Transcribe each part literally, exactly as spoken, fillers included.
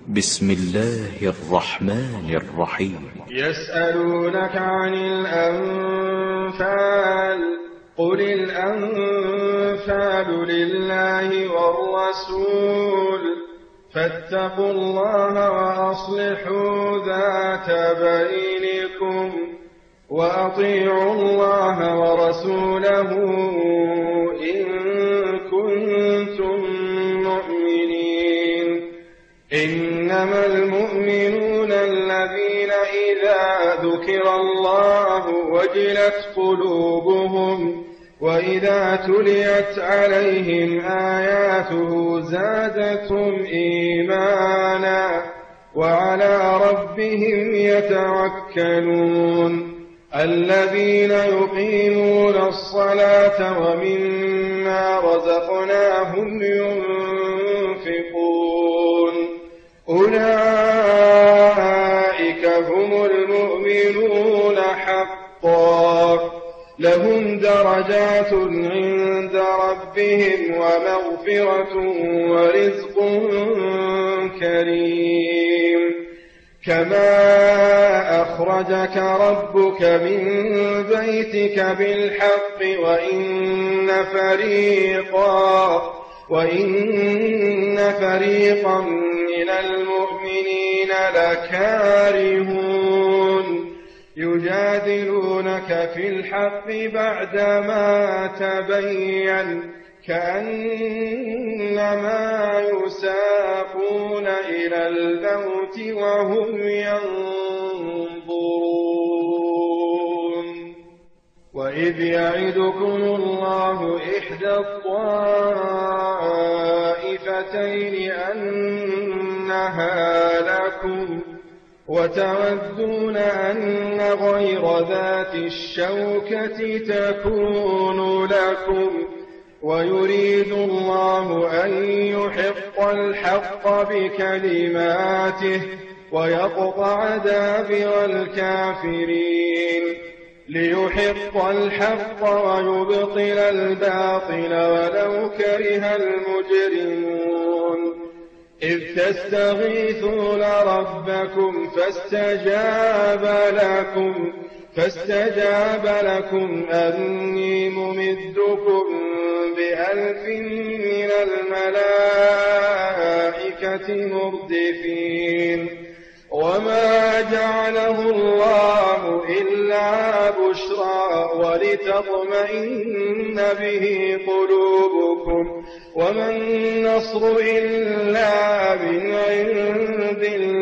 بسم الله الرحمن الرحيم. يسألونك عن الأنفال قل الأنفال لله والرسول فاتقوا الله وأصلحوا ذات بينكم وأطيعوا الله ورسوله إن كنتم مؤمنين. إنما المؤمنون الذين إذا ذكر الله وجلت قلوبهم وإذا تليت عليهم آياته زادتهم إيمانا وعلى ربهم يتوكلون. الذين يقيمون الصلاة ومما رزقناهم ينفقون أولئك هم المؤمنون حقا لهم درجات عند ربهم ومغفرة ورزق كريم. كما أخرجك ربك من بيتك بالحق وإن فريقا وإن فريقا من المؤمنين لكارهون يجادلونك في الحق بعدما تبين كأنما يساقون إلى الموت وهم ينظرون. وإذ يعدكم الله إحدى الطائفتين أنها لكم وتودون أن غير ذات الشوكة تكون لكم ويريد الله أن يحق الحق بكلماته ويقطع دابر الكافرين ليحق الحق ويبطل الباطل ولو كره المجرمون. إذ تستغيثون ربكم فاستجاب لكم فاستجاب لكم أني ممدكم بألف من الملائكة مردفين. وما جعله الله إلا بشرى ولتطمئن به قلوبكم وما النصر إلا من عند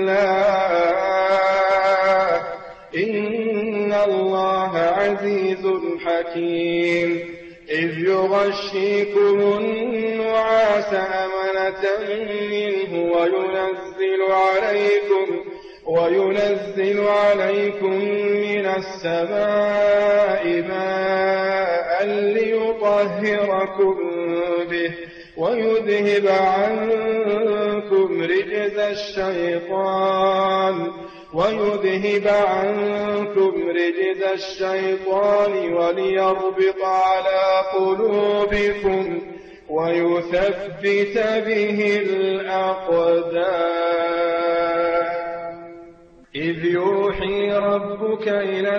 الله إن الله عزيز حكيم. إذ يغشيكم النعاس أمنة منه وينزل عليكم وينزل عليكم من السماء ماء ليطهركم به ويذهب عنكم رجز الشيطان ويذهب عنكم رجز الشيطان وليربط على قلوبكم ويثبت به الأقدام. إذ يوحي ربك إلى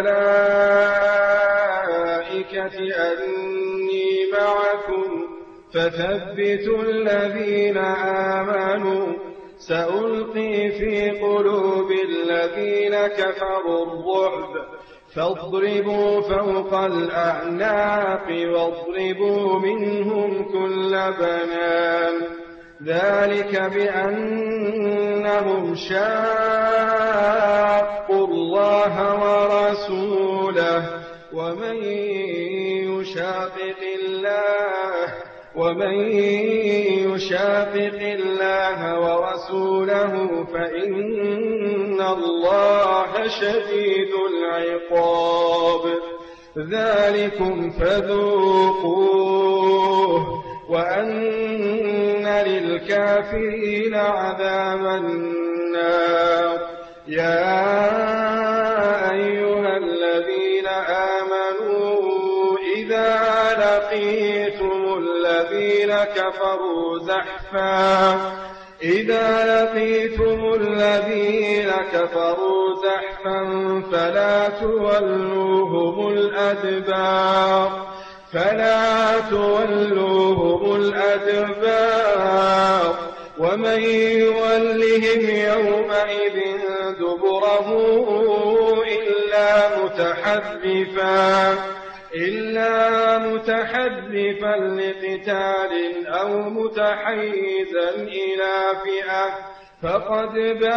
الملائكة أني معكم فثبتوا الذين آمنوا سألقي في قلوب الذين كفروا الرعب فاضربوا فوق الأعناق واضربوا منهم كل بنان. ذلك بأنهم شاقوا الله ورسوله ومن يشاقق الله ومن يشاقق الله ورسوله فإن الله شديد العقاب. ذلكم فذوقوه وأن للكافرين عذاب النار. يا أيها الذين آمنوا إذا لقيتم الذين كفروا زحفا إذا لقيتم الذين كفروا زحفا فلا تولوهم الأدبار فلا تولوهم الأدبار ومن يولهم يومئذ دبره إلا متحرفا إلا متحرفا لقتال أو متحيزا إلى فئة فقد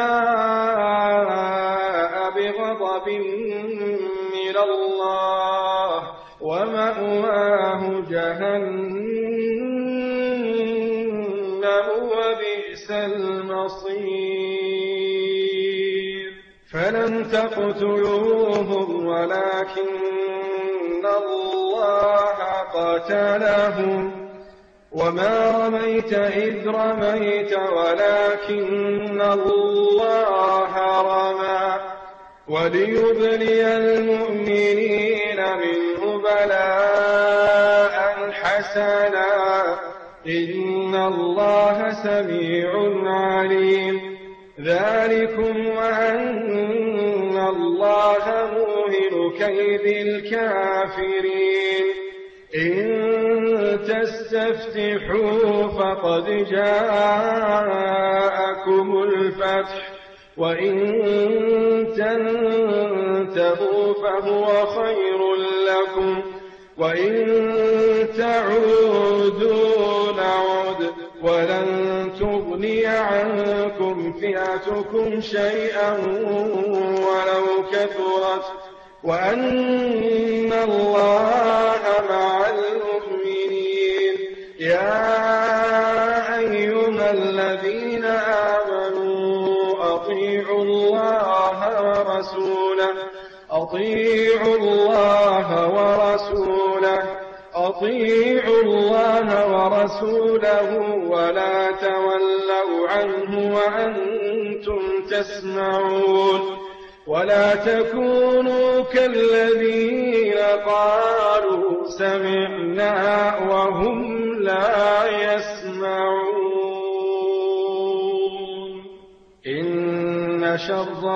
باء بغضب من الله ومأواه جهنم وبئس المصير فلم تقتلوهم ولكن الله قتلهم وما رميت إذ رميت ولكن الله رمى وليبلي المؤمنين منه بلاء حسنا إن الله سميع عليم ذلكم وأن الله موهن كيد الكافرين إن تستفتحوا فقد جاءكم الفتح وإن تنتهوا فهو خير لكم وإن تعودوا نعد ولن تغني عنكم فئتكم شيئا ولو كثرت وأن الله مع المؤمنين يا أيها الذين آمنوا أطيعوا الله ورسوله أطيعوا الله ورسوله أطيعوا الله ورسوله ولا تولوا عنه وأنتم تسمعون ولا تكونوا كالذين قالوا سمعنا وهم لا يسمعون إن شر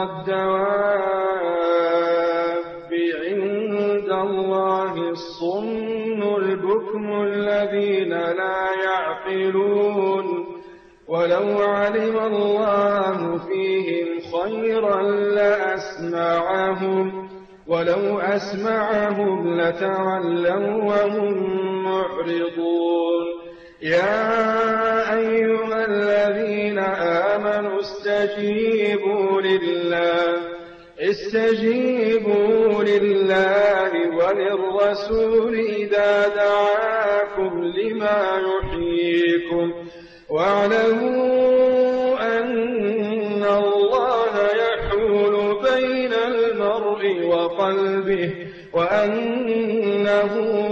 الدواب عند الله الصم البكم الذين لا يعقلون ولو علم الله فيهم خيرا لأسمعهم ولو أسمعهم لتولوا وهم معرضون يا أيها الذين آمنوا استجيبوا لله استجيبوا لله وللرسول إذا دعاكم لما يحييكم واعلموا أن الله يحول بين المرء وقلبه وأنه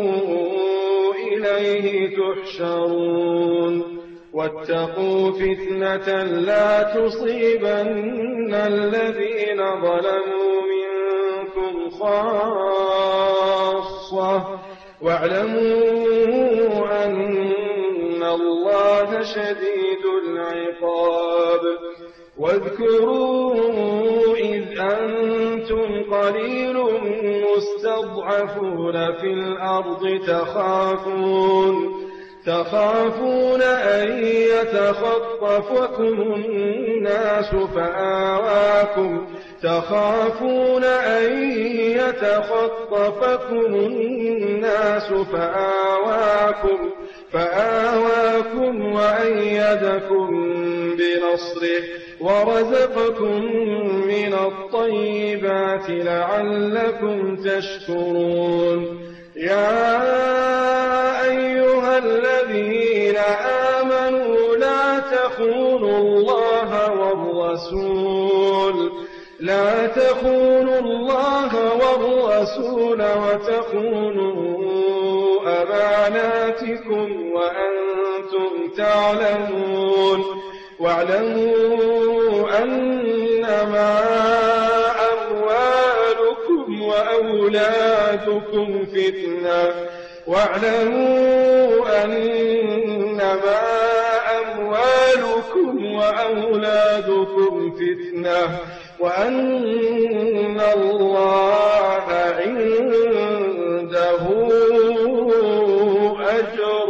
إليه تحشرون واتقوا فتنة لا تصيبن الذين ظلموا منكم خاصة واعلموا أن الله شديد العقاب واذكروا إذ أنتم قليل مستضعفون في الأرض تخافون تخافون أن يتخطفكم الناس فآواكم تخافون أن يتخطفكم الناس فآواكم فآواكم وأيدكم بنصره ورزقكم من الطيبات لعلكم تشكرون يا أيها الذين آمنوا لا تخونوا الله والرسول لا تخونوا الله والرسول وتخونوا أماناتكم وأنتم تعلمون واعلموا أنما أموالكم وأولادكم فتنة واعلموا أنما أموالكم أموالكم وأولادكم فتنة وأن الله عنده أجر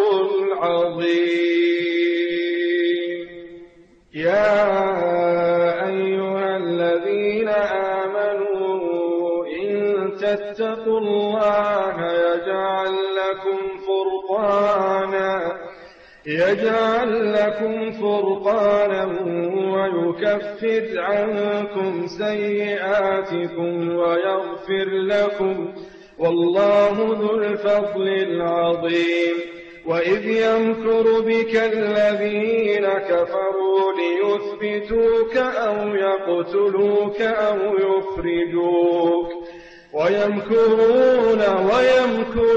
عظيم. يا أيها الذين آمنوا إن تتقوا الله يجعل لكم فرقانا يجعل لكم فرقانا ويكفر عنكم سيئاتكم ويغفر لكم والله ذو الفضل العظيم. وإذ يمكر بك الذين كفروا ليثبتوك أو يقتلوك أو يخرجوك ويمكرون ويمكر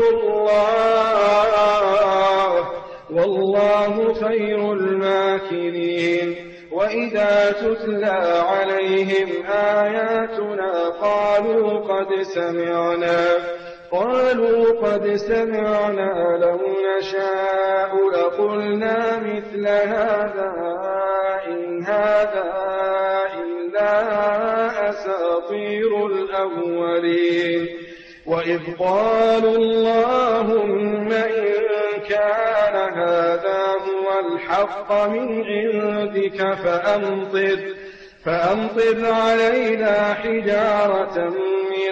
الله والله خير الماكرين. وإذا تتلى عليهم آياتنا قالوا قد سمعنا قالوا قد سمعنا لو نشاء لقلنا مثل هذا إن هذا إلا أساطير الأولين. وإذ قالوا اللهم إن كان هذا هو الحق من عندك فأمطر فأمطر علينا حجارة من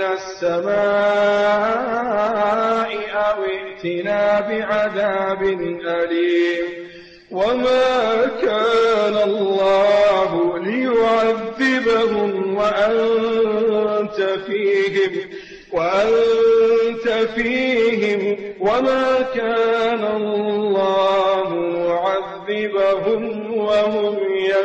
السماء أو ائتنا بعذاب أليم. وما كان الله ليعذبهم وأنت فيهم وأنت فيهم وما كان الله معذبهم وهم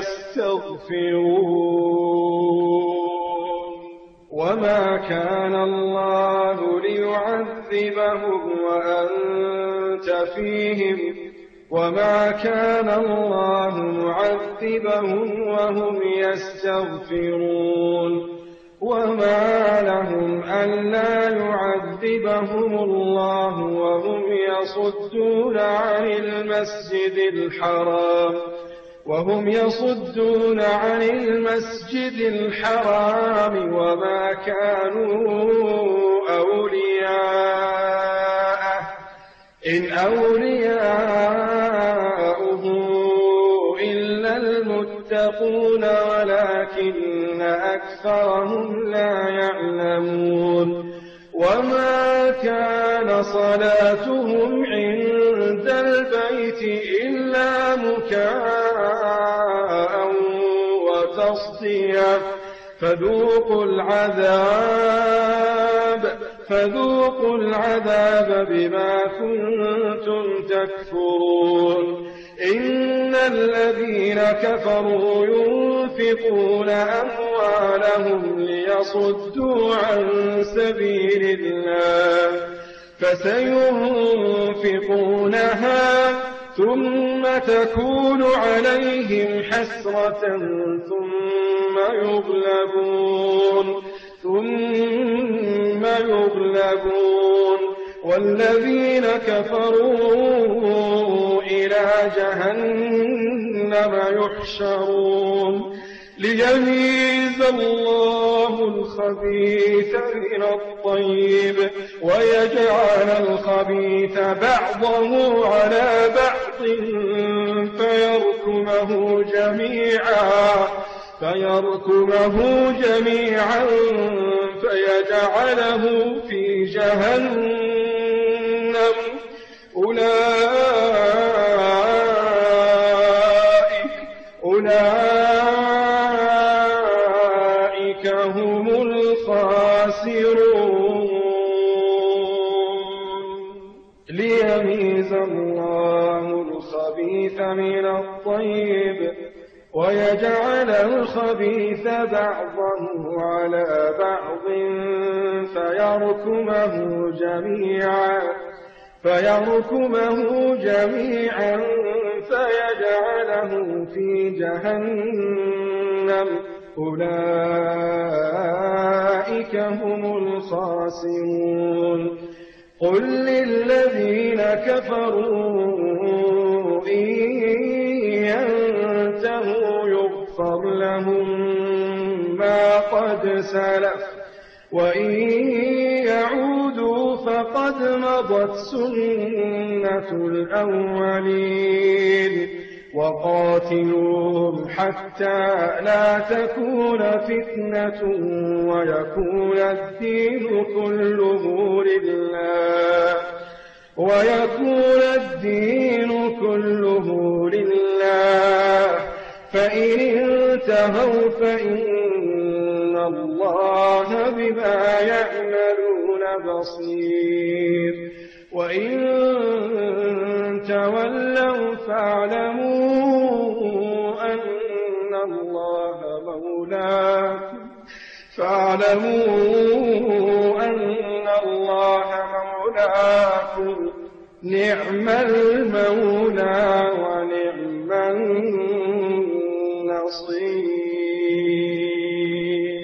يستغفرون. وما كان الله ليعذبهم وأنت فيهم وما كان الله معذبهم وهم يستغفرون. وما لهم ألا يعذبهم الله وهم يصدون عن المسجد الحرام وهم يصدون عن المسجد الحرام وما كانوا أولياءه إن أولياؤه إلا المتقون ولكن أكثرهم لا يعلمون. وما كان صلاتهم عند البيت إلا مكاء وتصدية فذوقوا العذاب فذوقوا العذاب بما كنتم تكفرون. إن الذين كفروا ينفقون أموالهم ليصدوا عن سبيل الله فسينفقونها ثم تكون عليهم حسرة ثم يغلبون ثم يغلبون والذين كفروا إلى جهنم يحشرون ليميز الله الخبيث من الطيب ويجعل الخبيث بعضه على بعض فيركمه جميعا فيركمه جميعا فيجعله في جهنم أولئك أولئك هم الخاسرون. ليميز الله الخبيث من الطيب ويجعل الخبيث بعضه على بعض فيركمه جميعا فيركمه جميعا فيجعله في جهنم أولئك هم الخاسرون. قل للذين كفروا إن فاغفر لهم ما قد سلف وإن يعودوا فقد مضت سنة الأولين وقاتلوهم حتى لا تكون فتنة ويكون الدين كله لله ويكون الدين كله لله فإن انتهوا فإن الله بما يعملون بصير وإن تولوا فاعلموا أن الله مولاكم فاعلموا أن الله مولاكم نعم المولى ونعم النصير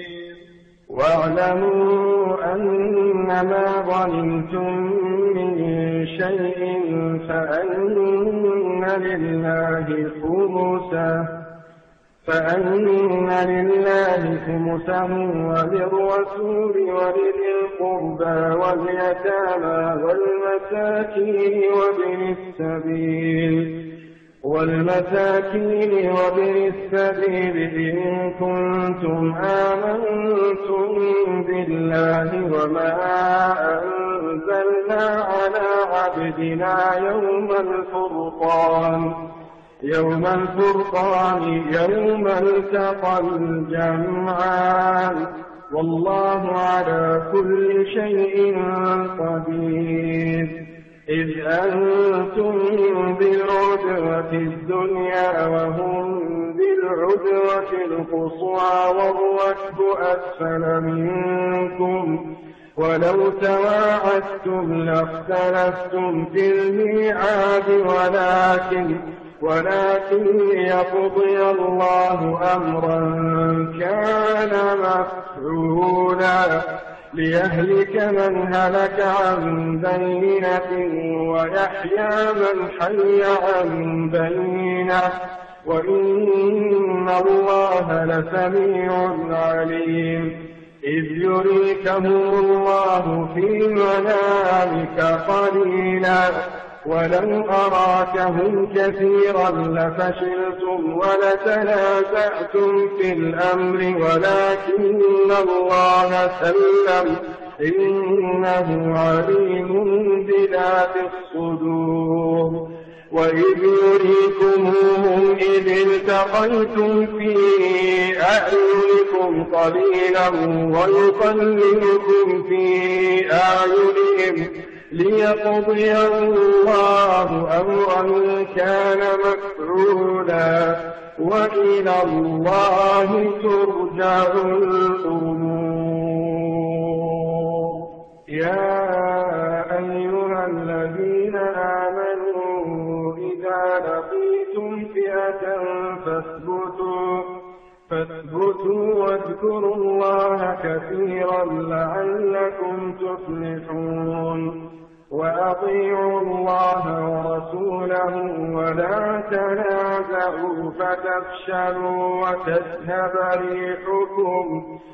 واعلموا أنما ظننتم من شيء فأن لله خمسه فأن لله خمسه وللرسول ولذي القربى واليتامى والمساكين وابن السبيل والمساكين وابن السبيل إن كنتم آمنتم بالله وما أنزلنا على عبدنا يوم الفرقان يوم الفرقان يوم التقى الجمعان والله على كل شيء قدير إذ أنتم بالعدوة الدنيا وهم بالعدوة القصوى والركب أسفل منكم ولو تواعدتم لاختلفتم في الميعاد ولكن ولكن ليقضي الله أمرا كان مفعولا ليهلك من هلك عن بينة ويحيى من حي عن بينة وإن الله لسميع عليم إذ يريكهم الله في منامك قليلا ولو أراكهم كثيرا لفشلتم ولتنازعتم في الأمر ولكن الله سلم إنه عليم بذات الصدور وإذ يريكموهم إذ التقيتم في أعينكم قليلا ويقللكم في أعينهم ليقضي الله أمرا كان مفعولا وإلى الله ترجع الأمور يا أيها الذين آمنوا إذا لقيتم فئة فاثبتوا فاثبتوا واذكروا الله كثيرا لعلكم تفلحون وأطيعوا الله ورسوله ولا تنازعوا فتفشلوا وتذهب ريحكم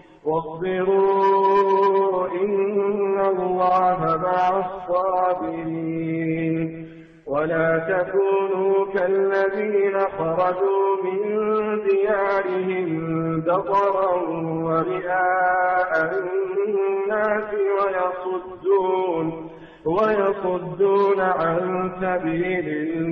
واصبروا إن الله مع الصابرين ولا تكونوا كالذين خرجوا من ديارهم بطرا ورئاء الناس ويصدون ويصدون عن سبيل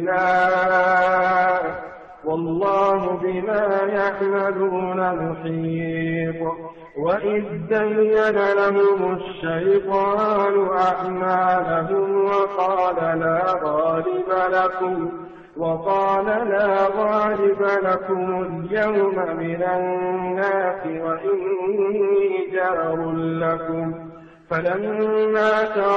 الله والله بما يعملون محيط وإذ زين لهم الشيطان أعمالهم وقال لا غالب لكم وقال لا غالب لكم اليوم من الناس وإني جار لكم فلما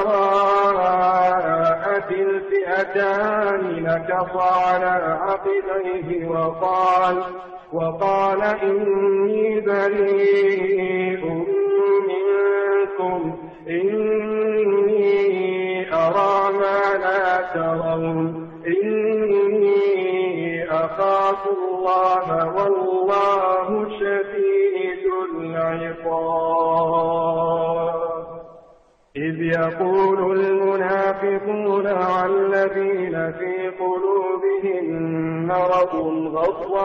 تراءت الفئتان نكص على عقبيه وقال وقال إني بريء منكم إني أرى ما لا ترون إني أخافوا الله والله شديد العقاب. إذ يقول المنافقون والذين في قلوبهم مرض غر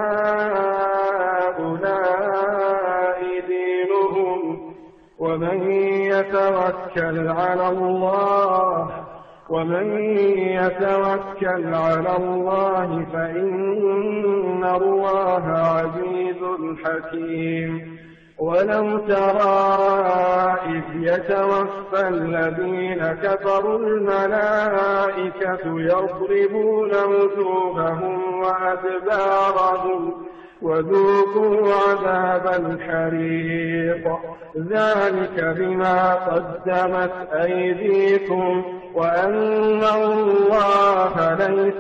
هؤلاء دينهم ومن يتوكل على الله ومن يتوكل على الله فإن الله عزيز حكيم. ولو ترى إذ يتوفى الذين كفروا الملائكة يضربون وجوههم وأدبارهم وذوقوا عذاب الحريق ذلك بما قدمت أيديكم وأن الله ليس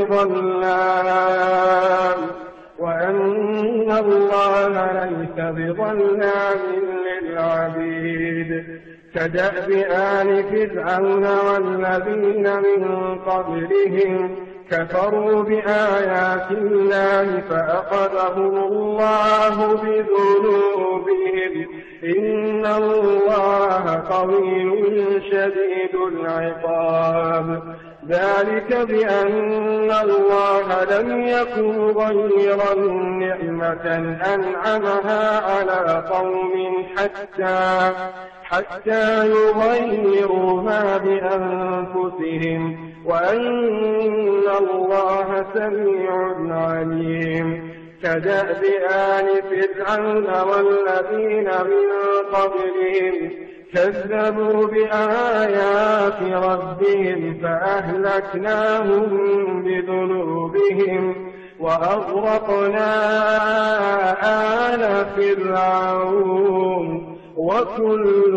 بظلام وأن الله ليس بظلام للعبيد. كدأب آل فرعون والذين من قبلهم كفروا بآيات الله فأخذهم الله بذنوبهم إن الله قوي شديد العقاب. ذلك بأن الله لم يكن غيرا نعمة أنعمها على قوم حتى حتى يغيروا ما بأنفسهم وأن الله سميع عليم. كدأب آل فرعون والذين من قبلهم كذبوا بآيات ربهم فأهلكناهم بذنوبهم وأغرقنا آل فرعون وكل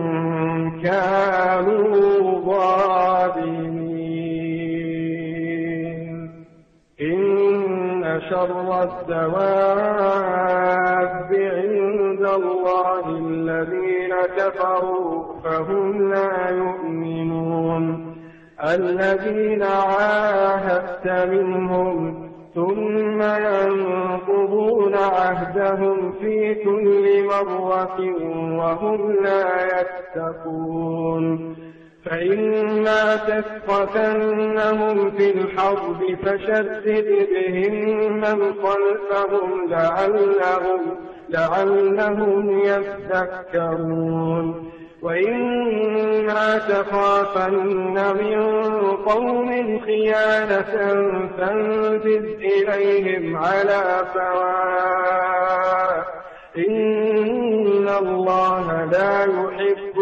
كانوا ظالمين. إن شر الدواب عند الله الذين كفروا فهم لا يؤمنون. الذين عاهدت منهم ثم ينقضون عهدهم في كل مرة وهم لا يتقون. فإما تثقفنهم في الحرب فشدد بهم من خلفهم لعلهم, لعلهم يذكرون. وإما تخافن من قوم خيانة فانبذ إليهم على سواء إن الله لا يحب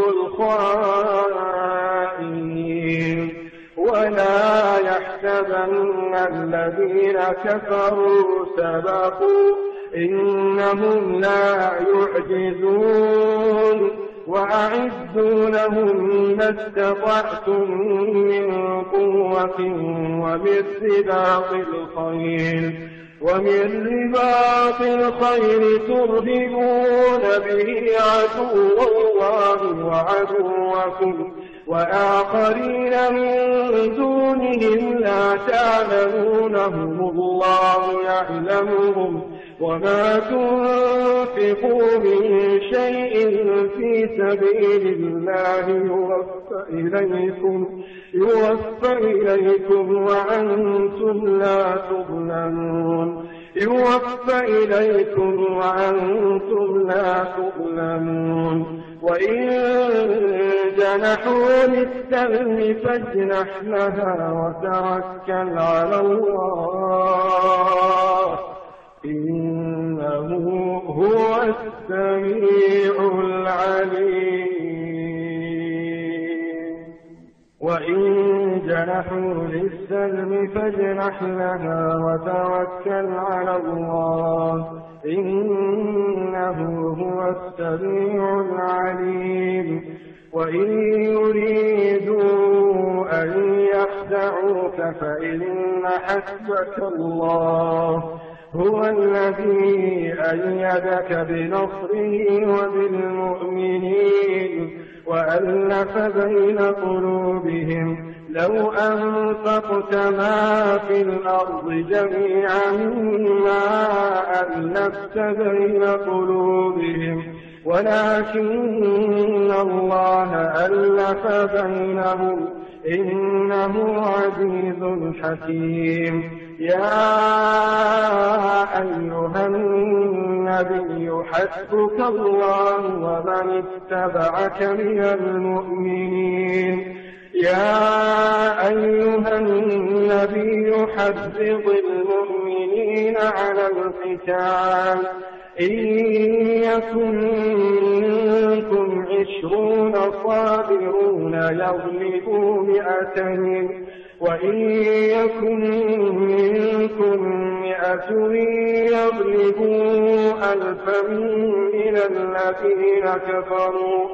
الخائنين. ولا يحسبن الذين كفروا سبقوا إنهم لا يعجزون. وأعدوا لهم ما استطعتم من قوة ومن رباط الخيل ومن رباط الخيل ترهبون به عدو الله وعدوكم وآخرين من دونهم لا تعلمونهم الله يعلمهم وما تنفقوا من شيء في سبيل الله يوفى إليكم, يوفى إليكم وأنتم لا تظلمون يوفى إليكم وأنتم لا تظلمون. وإن جنحوا للسلم فاجنح لها وتوكل على الله إنه هو السميع العليم. وإن جنحوا للسلم فاجنح لها وتوكل على الله إنه هو السميع العليم. وإن يريدوا أن يخدعوك فإن حسبك الله هو الذي أيدك بنصره وبالمؤمنين وألف بين قلوبهم لو أنفقت ما في الأرض جميعا ما ألفت بين قلوبهم ولكن الله ألف بينهم إنه عزيز حكيم. يا أيها النبي حسبك الله ومن اتبعك من المؤمنين. يا أيها النبي حرض المؤمنين على القتال إن يكن منكم عشرون صابرون يغلبوا مئتين وإن يكن منكم مئة يغلبوا ألفا من الذين كفروا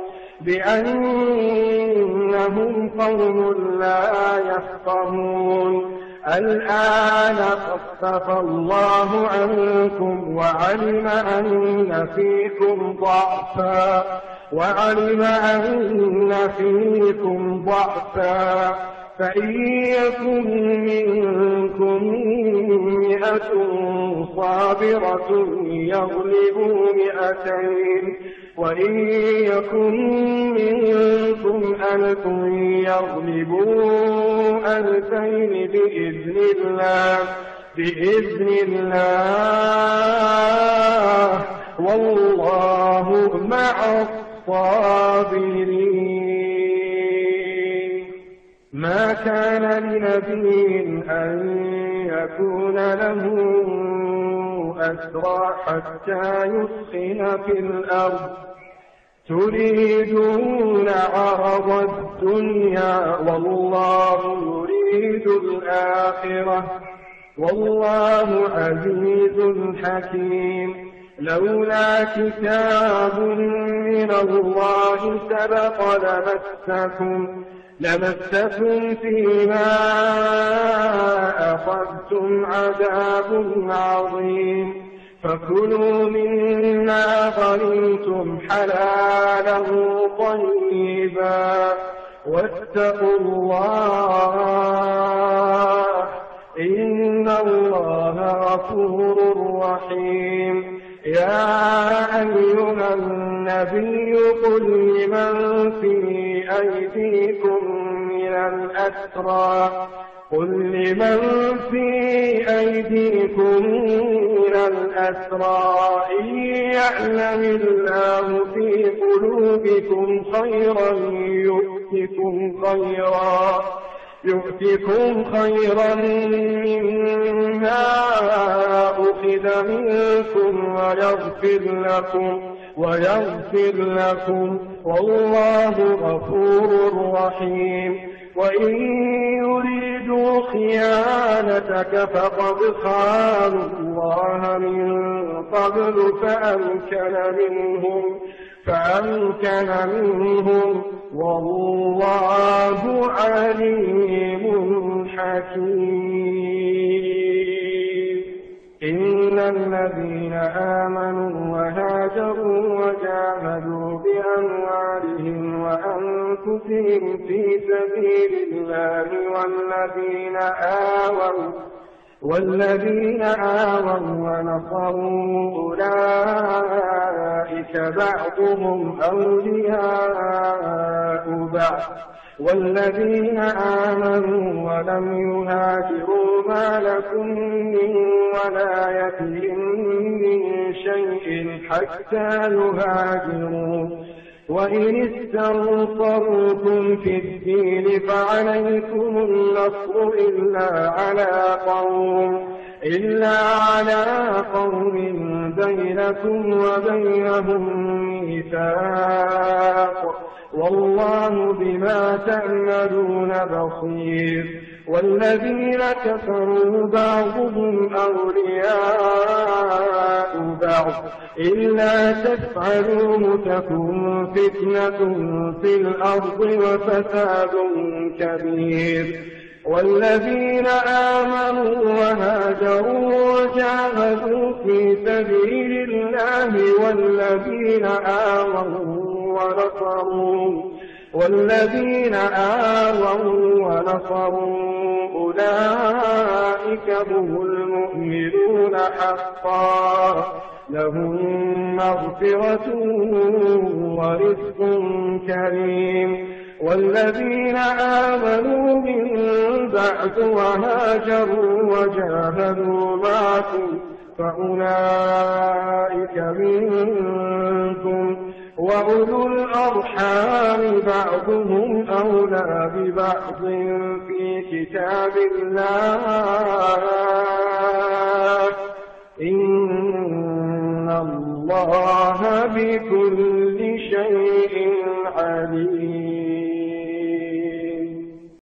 بأنهم قوم لا يفقهون. الآن خفف الله عنكم وعلم أن فيكم ضعفا وعلم أن فيكم ضعفا فإن يكن منكم مئة صابرة يغلبوا مئتين وإن يكن منكم ألف يغلبوا ألفين بإذن الله بإذن الله والله مع الصابرين. ما كان لنبي أن يكون له أسرى حتى يثخن في الأرض تريدون عرض الدنيا والله يريد الآخرة والله عزيز حكيم. لولا كتاب من الله سبق لمسكم لمسكم فيما أخذتم عذاب عظيم فكلوا مما غنمتم حلالا طيبا واتقوا الله إن الله غفور رحيم. يا أيها النبي قل لمن في أيديكم من الأسرى قل لمن في أيديكم من الأسرى إن يعلم الله في قلوبكم خيرا يؤتكم خيرا يؤتكم خيرا مما أخذ منكم ويغفر لكم ويغفر لكم والله غفور رحيم. وإن يريدوا خيانتك فقد خانوا الله من قبل فأمكن منهم فأمكن منهم والله عليم حكيم. إن الذين آمنوا وهاجروا وجاهدوا بأموالهم وأنفسهم في سبيل الله والذين آووا والذين آووا ونصروا أولئك بعضهم أولياء بعض والذين آمنوا ولم يهاجروا ما لكم من ولايتهم من شيء حتى يهاجروا وإن استنصرتم في الدين فعليكم النصر إلا على قوم إلا على قوم بينكم وبينهم ميثاق والله بما تعملون بصير. والذين كفروا بعضهم أولياء بعض إلا تفعلوه تكن فتنة في الأرض وفساد كبير. والذين آمنوا وهاجروا وجاهدوا في سبيل الله والذين آووا ونصروا والذين آووا ونصروا أولئك هم المؤمنون حقا لهم مغفرة ورزق كريم والذين آمنوا من بعد وهاجروا وجاهدوا معكم فأولئك منكم وأولو الأرحام بعضهم أولى ببعض في كتاب الله إن الله بكل شيء